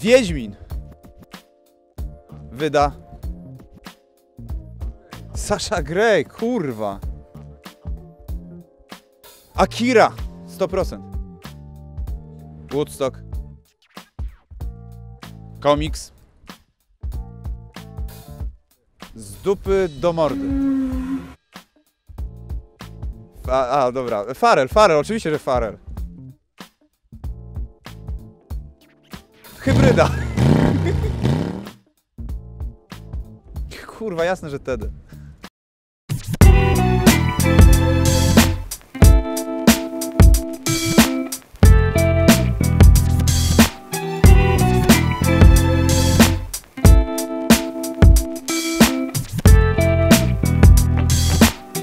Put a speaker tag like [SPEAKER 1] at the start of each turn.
[SPEAKER 1] Wiedźmin. Wyda. Sasha Grey, kurwa. Akira. 100%. Woodstock. Komiks. Z dupy do mordy. Dobra. Farel, oczywiście, że Farel. Hybryda. Kurwa, jasne, że wtedy.